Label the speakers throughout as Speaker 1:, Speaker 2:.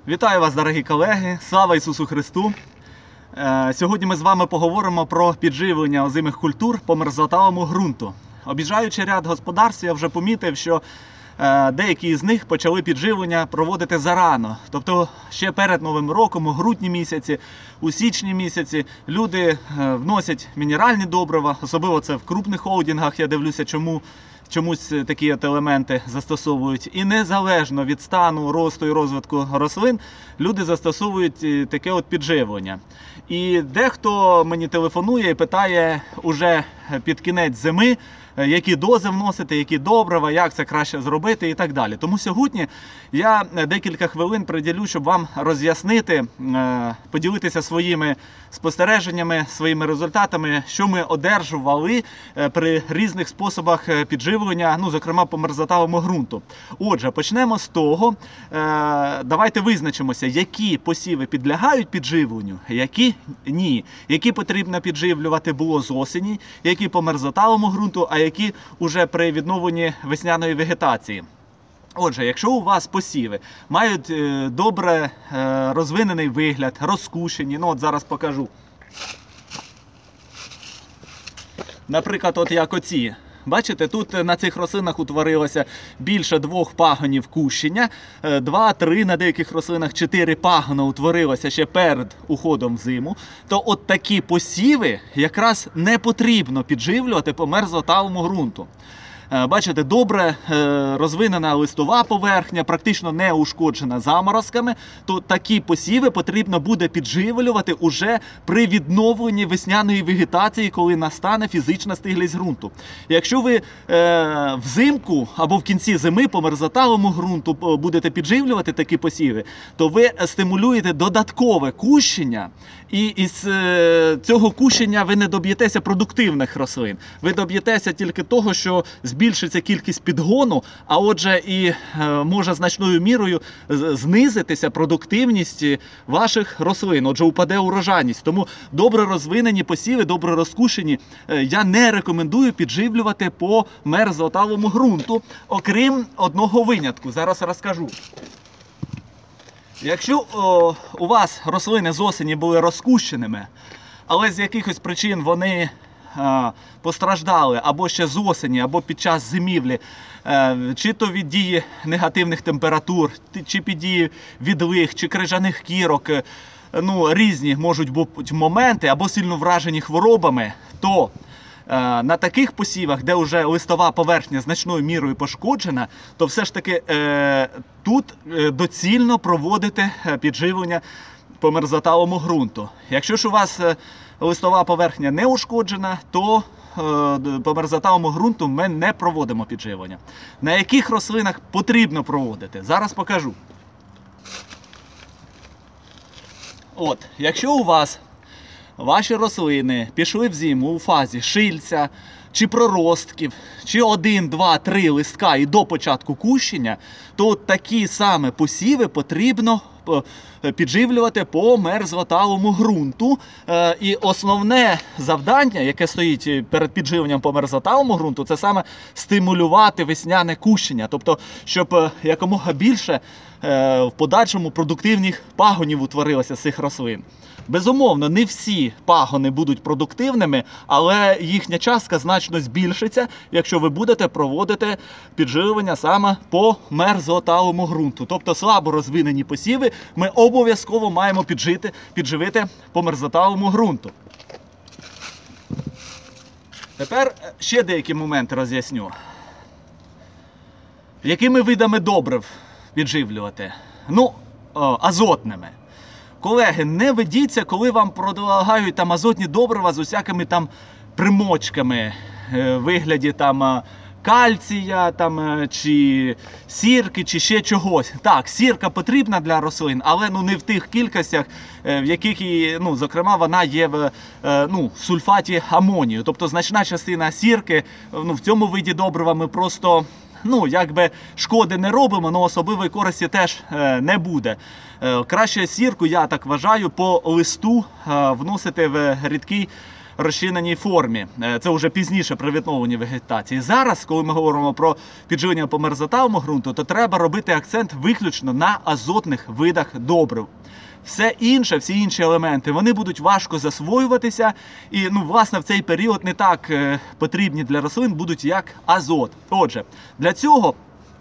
Speaker 1: Вітаю вас, дорогі колеги! Слава Ісусу Христу! Сьогодні ми з вами поговоримо про підживлення озимих культур по мерзлотавому ґрунту. Об'їжджаючи ряд господарств, я вже помітив, що деякі з них почали підживлення проводити зарано. Тобто ще перед Новим роком, у грудні місяці, у січні місяці люди вносять мінеральні добрива, особливо це в крупних холдингах, я дивлюся, чомусь такі елементи застосовують. І незалежно від стану, росту і розвитку рослин, люди застосовують таке от підживлення. І дехто мені телефонує і питає уже під кінець зими, які дози вносити, які добрива, як це краще зробити і так далі. Тому сьогодні я декілька хвилин приділю, щоб вам роз'яснити, поділитися своїми спостереженнями, своїми результатами, що ми одержували при різних способах підживлення, зокрема по мерзлотавому ґрунту. Отже, почнемо з того, давайте визначимося, які посіви підлягають підживленню, які ні. Які потрібно підживлювати було з осені, які по мерзлотавому ґрунту, а які вже при відновленні весняної вегетації. Отже, якщо у вас посіви мають добре розвинений вигляд, розкушені, от зараз покажу. Наприклад, от як оці. Бачите, тут на цих рослинах утворилося більше 2 пагонів кущення, 2-3, на деяких рослинах 4 пагона утворилося ще перед уходом в зиму, то от такі посіви якраз не потрібно підживлювати по мерзлотавому ґрунту. Бачите, добре розвинена листова поверхня, практично не ушкоджена заморозками, то такі посіви потрібно буде підживлювати уже при відновленні весняної вегетації, коли настане фізична стиглість ґрунту. Якщо ви взимку або в кінці зими по мерзлотавому ґрунту будете підживлювати такі посіви, то ви стимулюєте додаткове кущення, і із цього кущення ви не доб'єтеся продуктивних рослин. Ви доб'єтеся тільки того, що збільшиться кількість підгону, а отже і може значною мірою знизитися продуктивність ваших рослин, отже упаде урожайність. Тому добре розвинені посіви, добре розкушені, я не рекомендую підживлювати по мерзлотавому ґрунту, окрім одного винятку, зараз розкажу. Якщо у вас рослини з осені були розкущеними, але з якихось причин вони постраждали або ще з осені, або під час зимівлі, чи то від дії негативних температур, чи під дії відлиг, чи крижаних кірок, різні можуть бути моменти, або сильно вражені хворобами, то на таких посівах, де вже листова поверхня значною мірою пошкоджена, то все ж таки тут доцільно проводити підживлення по мерзлотавому ґрунту. Якщо ж у вас листова поверхня не ушкоджена, то по мерзлотавому ґрунту ми не проводимо підживлення. На яких рослинах потрібно проводити? Зараз покажу. От, якщо у вас ваші рослини пішли в зиму у фазі шильця, чи проростків, чи 1, 2, 3 листка і до початку кущення, то такі саме посіви потрібно підживлювати по мерзлотавому ґрунту. І основне завдання, яке стоїть перед підживленням по мерзлотавому ґрунту, це саме стимулювати весняне кущення. Тобто, щоб якомога більше в подальшому продуктивних пагонів утворилося з цих рослин. Безумовно, не всі пагони будуть продуктивними, але їхня частка значно збільшиться, якщо ви будете проводити підживлення саме по мерзлотавому ґрунту. Тобто слабо розвинені посіви ми обов'язково маємо підживити по мерзлотавому ґрунту. Тепер ще деякі моменти роз'ясню. Якими видами добрив підживлювати? Азотними. Колеги, не ведіться, коли вам предлагають азотні добрива з усякими примочками в вигляді кальція, чи сірки, чи ще чогось. Так, сірка потрібна для рослин, але не в тих кількостях, в яких, зокрема, вона є в сульфаті амонію. Тобто значна частина сірки в цьому виді добрива ми просто шкоди не робимо, але особливої користі теж не буде. Краще сірку, я так вважаю, по листу вносити в рідкий розчиненій формі. Це вже пізніше при відновленні вегетації. Зараз, коли ми говоримо про підживлення по мерзотавому ґрунту, то треба робити акцент виключно на азотних видах добрив. Все інше, всі інші елементи, вони будуть важко засвоюватися і, власне, в цей період не так потрібні для рослин будуть, як азот. Отже, для цього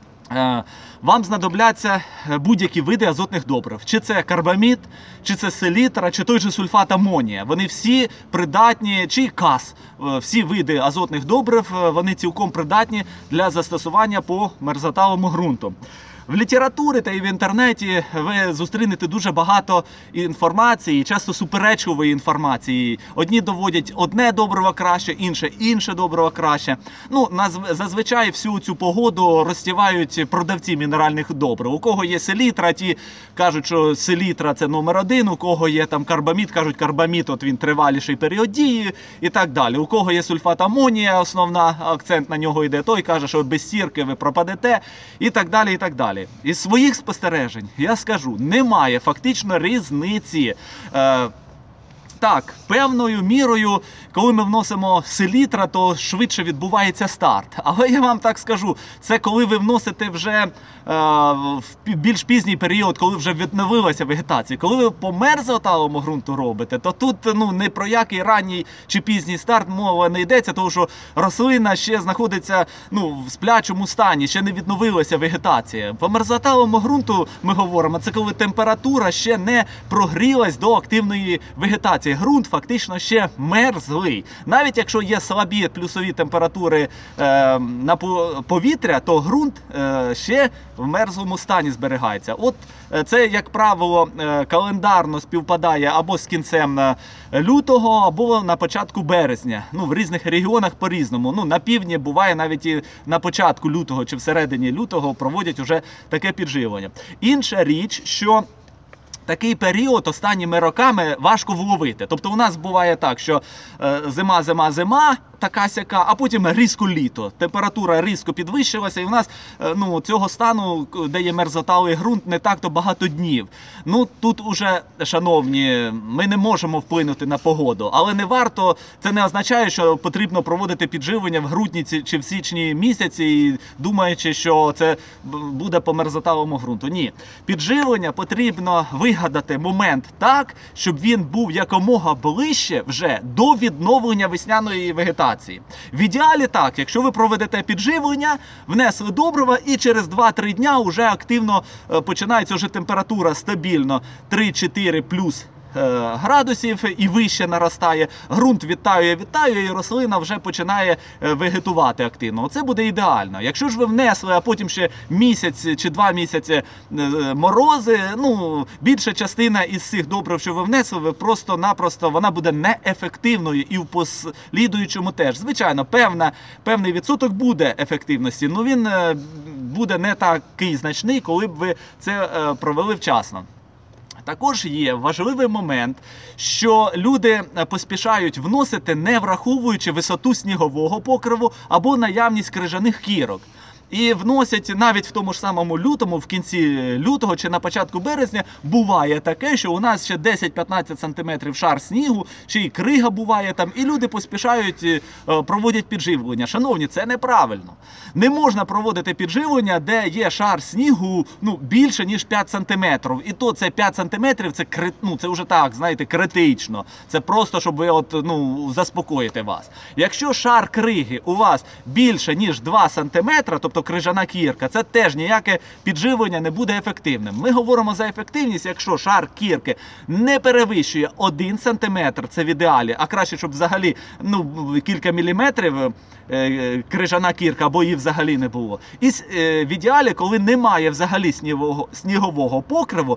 Speaker 1: вам знадобляться будь-які види азотних добрив. Чи це карбамід, чи це селітра, чи той же сульфат амонія. Вони всі придатні, чи кас. Всі види азотних добрив, вони цілком придатні для застосування по мерзотавому ґрунту. В літературі та і в інтернеті ви зустрінете дуже багато інформації, часто суперечливої інформації. Одні доводять одне добриво краще, інше добриво краще. Зазвичай всю цю погоду розтівають продавці мінеральних добрив. У кого є селітра, ті кажуть, що селітра це номер один, у кого є там карбамід, кажуть, карбамід, от він триваліший період дії і так далі. У кого є сульфат амонія, основна акцент на нього йде, той каже, що без сірки ви пропадете і так далі, і так далі. Із своїх спостережень я скажу, немає фактично різниці. Так, певною мірою, коли ми вносимо селітра, то швидше відбувається старт. Але я вам так скажу, це коли ви вносите вже в більш пізній період, коли вже відновилася вегетація. Коли ви по мерзотавому ґрунту робите, то тут не про який ранній чи пізній старт мова не йдеться, тому що рослина ще знаходиться в сплячому стані, ще не відновилася вегетація. По мерзотавому ґрунту ми говоримо, це коли температура ще не прогрілась до активної вегетації. Ґрунт фактично ще мерзлий. Навіть якщо є слабі плюсові температури на повітря, то ґрунт ще в мерзлому стані зберігається. От це, як правило, календарно співпадає або з кінцем лютого, або на початку березня. В різних регіонах по-різному. На півдні буває навіть і на початку лютого чи всередині лютого проводять уже таке підживлення. Інша річ, що такий період останніми роками важко вловити. Тобто у нас буває так, що зима, така-сяка, а потім різко літо. Температура різко підвищилася, і у нас цього стану, де є мерзотавий ґрунт, не так-то багато днів. Тут уже, шановні, ми не можемо вплинути на погоду, але не варто, це не означає, що потрібно проводити підживлення в грудні чи в січні місяці, думаючи, що це буде по мерзотавому ґрунту. Ні. Підживлення потрібно вигадати момент так, щоб він був якомога ближче вже до відновлення весняної вегетації. В ідеалі так, якщо ви проведете підживлення, внесли добрива і через 2-3 дня вже активно починається вже температура стабільно 3-4 плюс градусів і вище наростає, ґрунт відтаює, і рослина вже починає вегетувати активно. Оце буде ідеально. Якщо ж ви внесли, а потім ще місяць чи 2 місяці морози, більша частина із цих добрив, що ви внесли, ви просто-напросто, вона буде неефективною і в послідуючому теж. Звичайно, певний відсоток буде ефективності, але він буде не такий значний, коли б ви це провели вчасно. Також є важливий момент, що люди поспішають вносити, не враховуючи висоту снігового покриву або наявність крижаних кірок. І вносять навіть в тому ж самому лютому, в кінці лютого чи на початку березня, буває таке, що у нас ще 10-15 см шар снігу, чи й крига буває там, і люди поспішають, проводять підживлення. Шановні, це неправильно. Не можна проводити підживлення, де є шар снігу більше, ніж 5 см. І то це 5 см, це вже так, знаєте, критично. Це просто, щоб ви заспокоїти вас. Якщо шар криги у вас більше, ніж 2 см, тобто крижана кірка, це теж ніяке підживлення не буде ефективним. Ми говоримо за ефективність, якщо шар кірки не перевищує 1 см, це в ідеалі, а краще, щоб взагалі кілька міліметрів крижана кірка, або її взагалі не було. І в ідеалі, коли немає взагалі снігового покриву,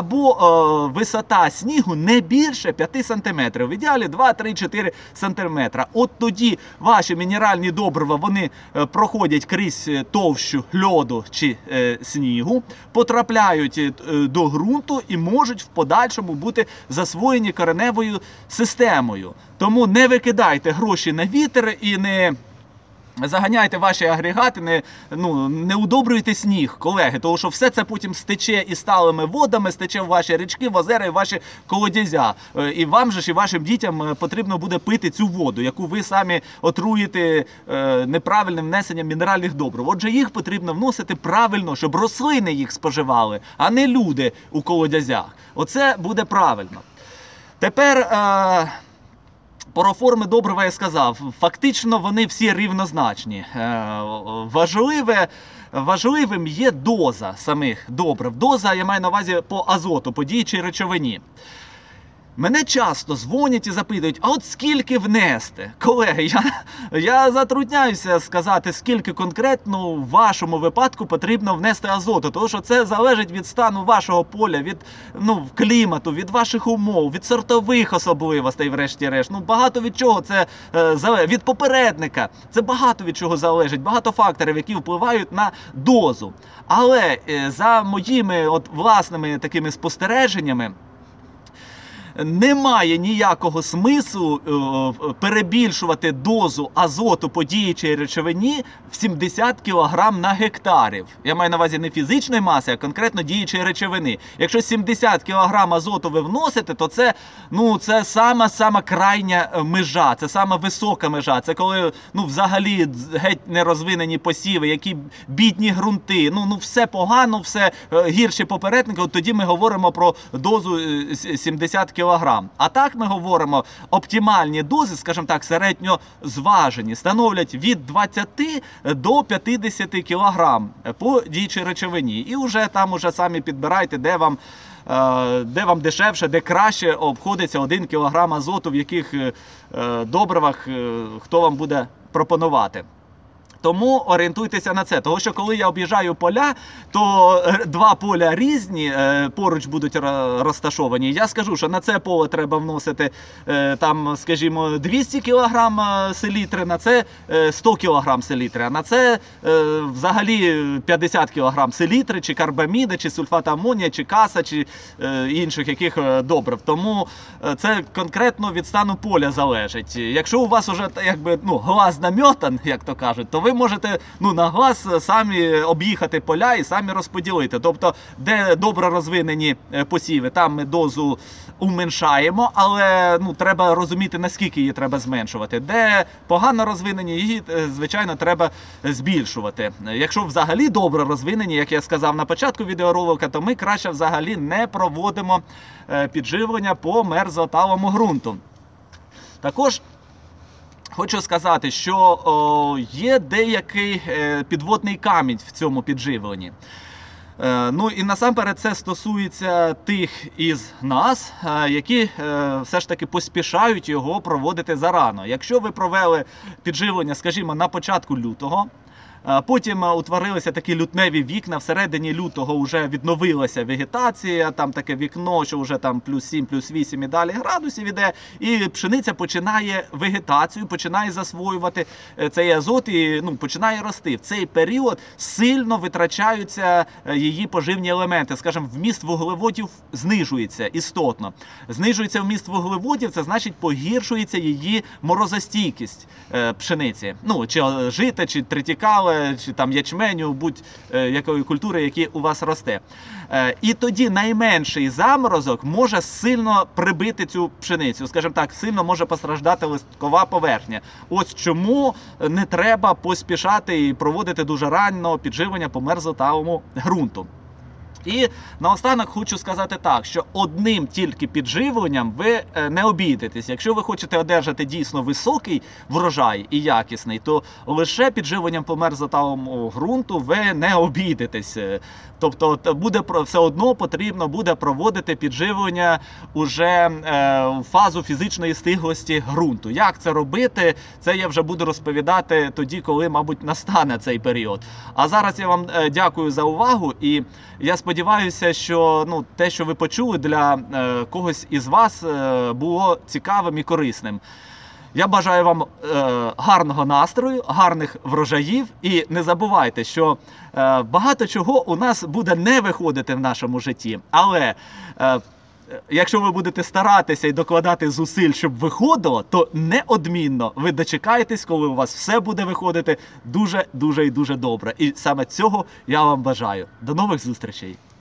Speaker 1: або висота снігу не більше 5 см. В ідеалі 2, 3, 4 см. От тоді ваші мінеральні добрива, вони проходять крізь товщу льоду чи снігу, потрапляють до ґрунту і можуть в подальшому бути засвоєні кореневою системою. Тому не викидайте гроші на вітер і не заганяйте ваші агрегати, не удобрюйте сніг, колеги, тому що все це потім стече і сталими водами, стече в ваші річки, в озера і ваші колодязя. І вам же ж, і вашим дітям потрібно буде пити цю воду, яку ви самі отруїте неправильним внесенням мінеральних добрив. Отже, їх потрібно вносити правильно, щоб рослини їх споживали, а не люди у колодязях. Оце буде правильно. Тепер... Про форми добрива я сказав, фактично вони всі рівнозначні. Важливим є доза самих добрив. Доза, я маю на увазі по азоту, по діючій речовині. Мене часто дзвонять і запитують, а от скільки внести? Колеги, я затрудняюся сказати, скільки конкретно в вашому випадку потрібно внести азоту, тому що це залежить від стану вашого поля, від клімату, від ваших умов, від сортових особливостей, врешті-решт. Багато від чого це залежить, від попередника. Це багато від чого залежить, багато факторів, які впливають на дозу. Але за моїми власними такими спостереженнями, немає ніякого смислу перебільшувати дозу азоту по діючій речовині в 70 кг на гектарів. Я маю на увазі не фізичної маси, а конкретно діючої речовини. Якщо 70 кг азоту ви вносите, то це сама крайня межа, це сама висока межа. Це коли взагалі геть нерозвинені посіви, які бідні ґрунти, все погано, все гірші попередники, от тоді ми говоримо про дозу 70 кг. А так ми говоримо, оптимальні дози, скажімо так, середньозважені, становлять від 20 до 50 кг по діючій речовині. І вже там самі підбирайте, де вам дешевше, де краще обходиться 1 кг азоту, в яких добривах хто вам буде пропонувати. Тому орієнтуйтеся на це. Тому що коли я об'їжджаю поля, то два поля різні поруч будуть розташовані. Я скажу, що на це поле треба вносити, там, скажімо, 200 кг селітри, на це 100 кг селітри, а на це взагалі 50 кг селітри, чи карбаміда, чи сульфат амонія, чи каса, чи інших яких добрив. Тому це конкретно від стану поля залежить. Якщо у вас вже глаз наметан, як то кажуть, то ви можете на глаз самі об'їхати поля і самі розподілити. Тобто, де добре розвинені посіви, там ми дозу уменшаємо, але треба розуміти, наскільки її треба зменшувати. Де погано розвинені, її, звичайно, треба збільшувати. Якщо взагалі добре розвинені, як я сказав на початку відеоролика, то ми краще взагалі не проводимо підживлення по мерзлоталому ґрунту. Також хочу сказати, що є деякий підводний камінь в цьому підживленні. І насамперед це стосується тих із нас, які все ж таки поспішають його проводити зарано. Якщо ви провели підживлення, скажімо, на початку лютого, потім утворилися такі лютневі вікна, всередині лютого вже відновилася вегетація, там таке вікно, що вже там +7, +8 і далі градусів іде, і пшениця починає вегетацію, починає засвоювати цей азот і починає рости. В цей період сильно витрачаються її поживні елементи, скажімо, вміст вуглеводів знижується істотно. Знижується вміст вуглеводів, це значить погіршується її морозостійкість пшениці, чи жита, чи тритікали, чи там ячменю, будь-якої культури, які у вас росте. І тоді найменший заморозок може сильно прибити цю пшеницю, скажімо так, сильно може постраждати листкова поверхня. Ось чому не треба поспішати і проводити дуже раннє підживлення по мерзлоталому ґрунту. І наостанок хочу сказати так, що одним тільки підживленням ви не обійдетесь. Якщо ви хочете одержати дійсно високий врожай і якісний, то лише підживленням по мерзлоталому ґрунту ви не обійдетесь. Тобто все одно потрібно буде проводити підживлення уже в фазу фізичної стиглості ґрунту. Як це робити, це я вже буду розповідати тоді, коли, мабуть, настане цей період. А зараз я вам дякую за увагу і я сподіваюся, що те, що ви почули, для когось із вас було цікавим і корисним. Я бажаю вам гарного настрою, гарних врожаїв і не забувайте, що багато чого у нас буде не виходити в нашому житті, але якщо ви будете старатися і докладати зусиль, щоб виходило, то неодмінно ви дочекаєтесь, коли у вас все буде виходити дуже і дуже добре. І саме цього я вам бажаю. До нових зустрічей!